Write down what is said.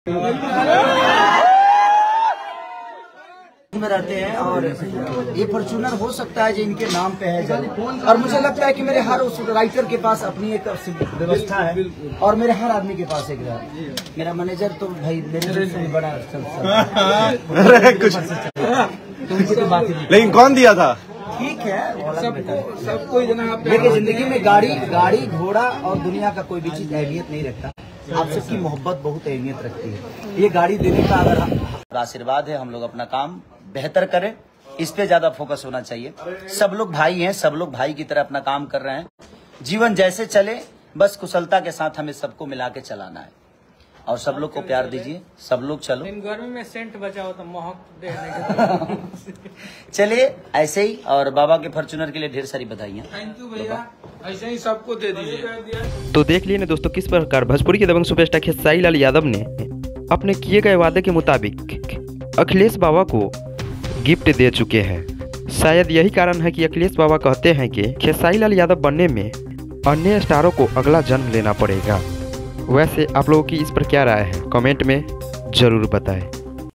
में रहते हैं और ये फॉर्च्यूनर हो सकता है जो इनके नाम पे है ज़्यादा। और मुझे लगता है कि मेरे हर उस राइटर के पास अपनी एक व्यवस्था है और मेरे हर आदमी के पास एक मेरा मैनेजर तो भाई मेरे से बड़ा कुछ तो बात ही नहीं। लेकिन कौन दिया था? ठीक है, सबको देखिए जिंदगी में गाड़ी घोड़ा और दुनिया का कोई भी चीज अहमियत नहीं रखता। आप सबकी मोहब्बत बहुत अहमियत रखती है। ये गाड़ी देने का अगर आशीर्वाद है, हम लोग अपना काम बेहतर करें, इस पे ज्यादा फोकस होना चाहिए। सब लोग भाई हैं, सब लोग भाई की तरह अपना काम कर रहे हैं। जीवन जैसे चले बस कुशलता के साथ हमें सबको मिला के चलाना है और सब लोग को प्यार दीजिए। सब लोग चलो, गर्मी में सेंट बचाओ तो महक चलिए ऐसे ही। और बाबा के फॉर्च्यूनर के लिए ढेर सारी बधाइयाँ। थैंक यू भैया, ऐसे ही सबको दे दीजिए। तो देख लिए ना दोस्तों किस प्रकार भोजपुरी के दबंग सुपरस्टार खेसारी लाल यादव ने अपने किए गए वादे के मुताबिक अखिलेश बाबा को गिफ्ट दे चुके हैं। शायद यही कारण है कि अखिलेश बाबा कहते हैं कि खेसारी लाल यादव बनने में अन्य स्टारों को अगला जन्म लेना पड़ेगा। वैसे आप लोगों की इस पर क्या राय है, कमेंट में ज़रूर बताएं।